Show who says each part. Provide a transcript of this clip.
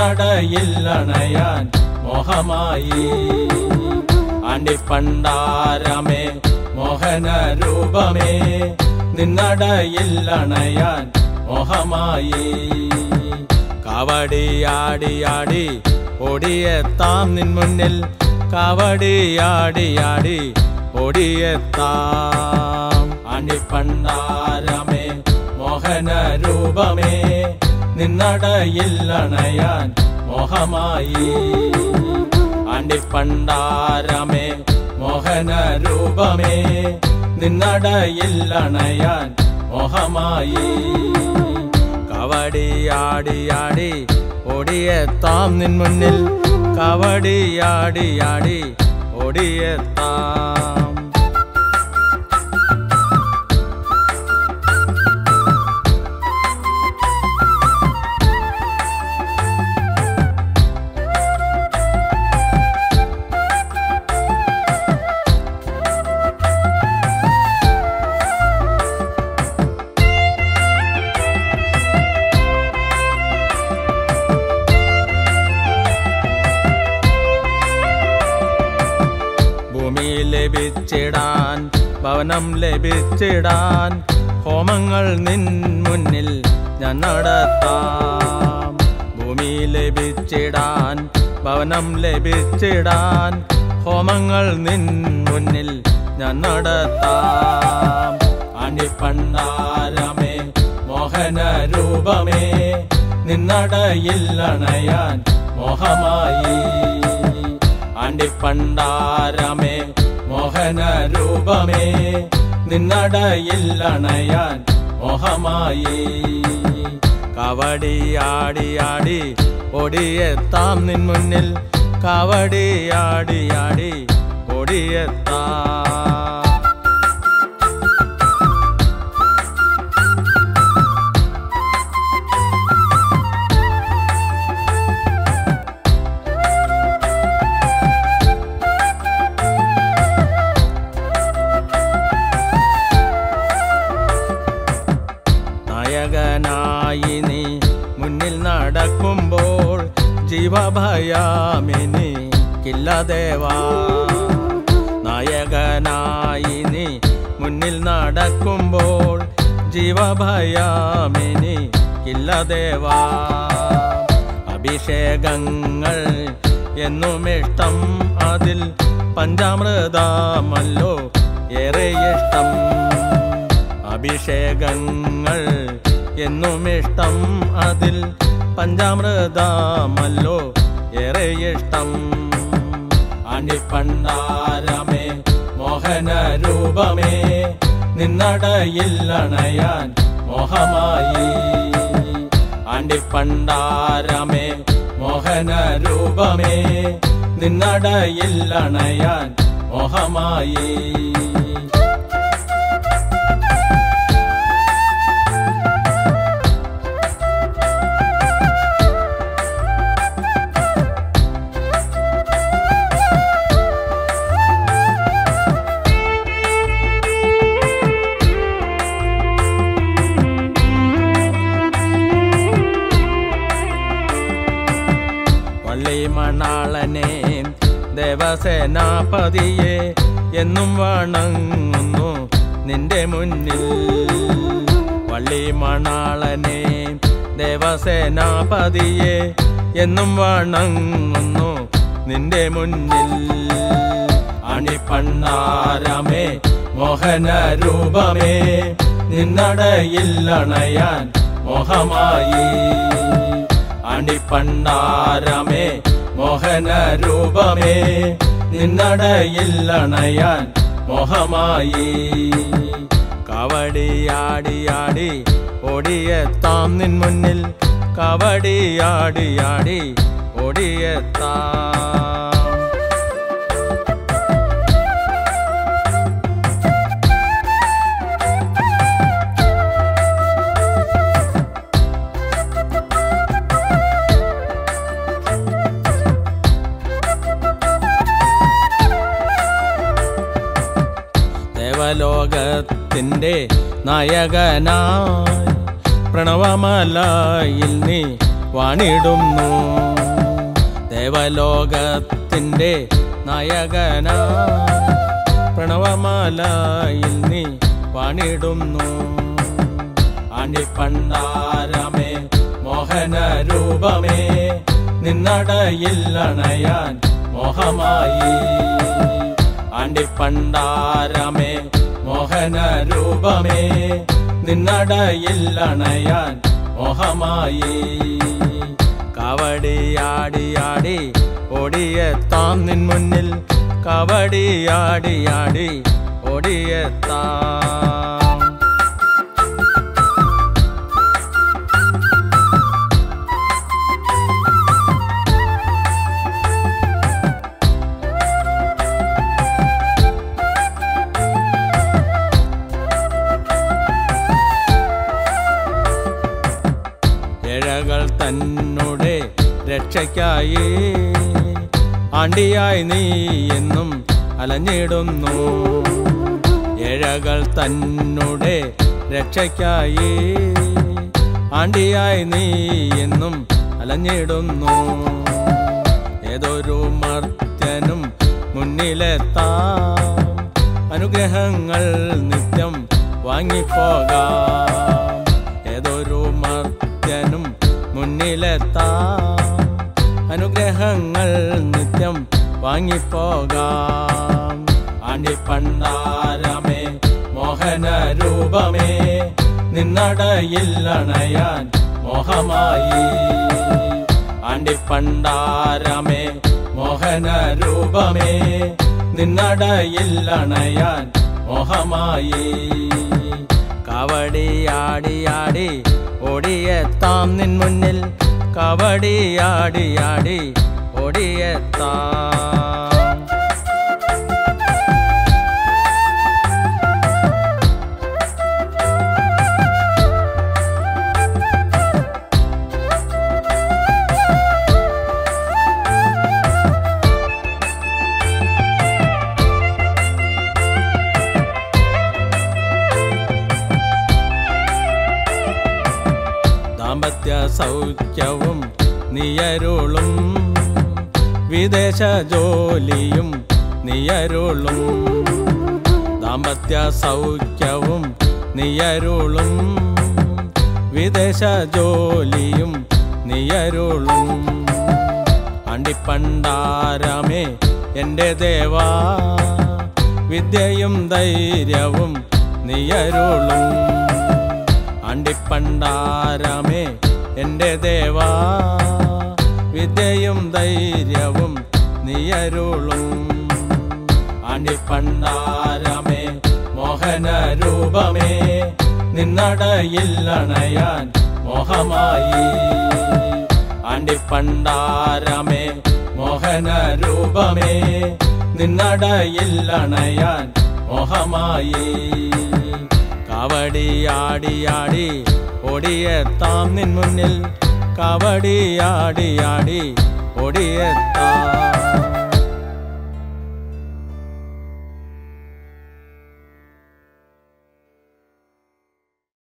Speaker 1: നിന്നടയിൽ അണയാൻ മോഹമായി. ആണ്ടിപ്പണ്ടാരമേ മോഹന രൂപമേ നിന്നടയിൽ അണയാൻ മോഹമായി. കാവടിയാടിയാടി ഓടിയെത്താം നിൻ മുന്നിൽ, കാവടിയാടിയാടി ഓടിയെത്താം. ആണ്ടിപ്പണ്ടാരമേ മോഹന രൂപമേ നിന്നടയിൽ അണയാൻ മോഹമായി. ആണ്ടിപ്പണ്ടാരമേ മോഹന രൂപമേ നിന്നടയിൽ അണയാൻ മോഹമായി. കാവടിയാടിയാടി ഓടിയെത്താം നിൻ മുന്നിൽ, കാവടിയാടിയാടി ഓടിയെത്താം. ഭൂമി ലഭിച്ചിടാൻ ഭവനം ലഭിച്ചിടാൻ ഹോമങ്ങൾ നിൻ മുന്നിൽ ഞാൻ നടത്താം. ഭൂമി ലഭിച്ചിടാൻ ഭവനം ലഭിച്ചിടാൻ ഹോമങ്ങൾ നിൻ മുന്നിൽ ഞാൻ നടത്താം. ആണ്ടിപ്പണ്ടാരമേ മോഹന രൂപമേ നിന്നടയിൽ അണയാൻ മോഹമായി. ആണ്ടിപ്പണ്ടാരമേ മോഹന രൂപമേ നിന്നടയിൽ അണയാൻ മോഹമായി. കാവടിയാടിയാടി ഓടിയെത്താം നിൻ മുന്നിൽ, കാവടിയാടിയാടി ഓടിയെത്താം. നായകനായി നീ മുന്നിൽ നടക്കുമ്പോൾ ജീവഭയമെനിക്കില്ല ദേവാ. നായകനായി നീ മുന്നിൽ നടക്കുമ്പോൾ ജീവഭയമെനിക്കില്ല ദേവാ. അഭിഷേകങ്ങൾ എന്നുമിഷ്ടം, അതിൽ പഞ്ചാമൃതമല്ലോ ഏറെ ഇഷ്ടം. അഭിഷേകങ്ങൾ എന്നുമിഷ്ടം, അതിൽ പഞ്ചാമൃതമല്ലോ ഏറെ ഇഷ്ടം. ആണ്ടിപ്പണ്ടാരമേ മോഹന രൂപമേ നിന്നടയിൽ അണയാൻ മോഹമായി. ആണ്ടിപ്പണ്ടാരമേ മോഹന രൂപമേ നിന്നടയിൽ അണയാൻ മോഹമായി. മണാളനെ ദേവസേനാപതിയെ എന്നും വണങ്ങുന്നു നിന്റെ മുന്നിൽ. വള്ളി മണാളനെ ദേവസേനാപതിയെ എന്നും വണങ്ങുന്നു നിന്റെ മുന്നിൽ. ആണ്ടിപ്പണ്ടാരമേ മോഹന രൂപമേ നിന്നടയിൽ അണയാൻ മോഹമായി. ആണ്ടിപ്പണ്ടാരമേ മോഹന രൂപമേ നിന്നടയിൽ അണയാൻ മോഹമായി. കാവടിയാടിയാടി ഓടിയെത്താം നിൻ മുന്നിൽ, കാവടിയാടിയാടി ഓടിയെത്താം. ദേവലോകത്തിൻ്റെ നായകനായി പ്രണവമലയിൽ നീ വാണിടുന്നു. ദേവലോകത്തിൻ്റെ നായകന പ്രണവമാലയിൽ നീ വാണിടുന്നു. ആണ്ടിപ്പണ്ടാരമേ മോഹനരൂപമേ നിന്നടയിൽ അണയാൻ മോഹമായി. ആണ്ടിപ്പണ്ടാരമേ മോഹനരൂപമേ നിന്നടയിൽ അണയാൻ മോഹമായി. കവടിയാടിയാടി ഓടിയെത്താം നിൻ മുന്നിൽ, കവടിയാടിയാടി ഓടിയെത്താം. ഏഴകൾ തന്നുടെ രക്ഷയ്ക്കായി ആണ്ടിയായി നീ എന്നും അലഞ്ഞിടുന്നു. ഏഴകൾ തന്നുടെ രക്ഷയ്ക്കായി ആണ്ടിയായി നീ എന്നും അലഞ്ഞിടുന്നു. ഏതൊരു മർത്യനും മുന്നിലെത്താം, അനുഗ്രഹങ്ങൾ നിത്യം വാങ്ങിപ്പോകാം. ഏതൊരു മർത്യനും മുന്നിലെത്താം, അനുഗ്രഹങ്ങൾ നിത്യം വാങ്ങിപ്പോകാം. ആണ്ടിപ്പണ്ടാരമേ മോഹനരൂപമേ നിന്നടയിൽ അണയാൻ മോഹമായി. ആണ്ടിപ്പണ്ടാരമേ മോഹനരൂപമേ നിന്നടയിൽ അണയാൻ മോഹമായി. കവടിയാടിയാടി ഓടിയെത്താം നിൻ മുന്നിൽ, കവടിയാടിയാടി ഓടിയെത്താം. ദാമ്പത്യ സൗഖ്യവും നീയരുളും, വിദേശ ജോലിയും നീയരുളും. ദാമ്പത്യ സൗഖ്യവും നീയരുളും, വിദേശ ജോലിയും നീയരുളും. ആണ്ടിപ്പണ്ടാരമേ എൻ്റെ ദേവാ വിദ്യയും ധൈര്യവും നീയരുളും. ആണ്ടിപ്പണ്ടാരമേ എൻ്റെ ദേവാ വിദ്യയും ധൈര്യവും നീയരുളും. ആണ്ടിപ്പണ്ടാരമേ മോഹനരൂപമേ നിന്നടയിൽ അണയാൻ മോഹമായി. ആണ്ടിപ്പണ്ടാരമേ മോഹനരൂപമേ നിന്നടയിൽ അണയാൻ മോഹമായി. കവടിയാടിയാടി ഓടിയെത്താം നിൻ മുന്നിൽ, കവടിയാടിയാടി ഓടിയെത്താം.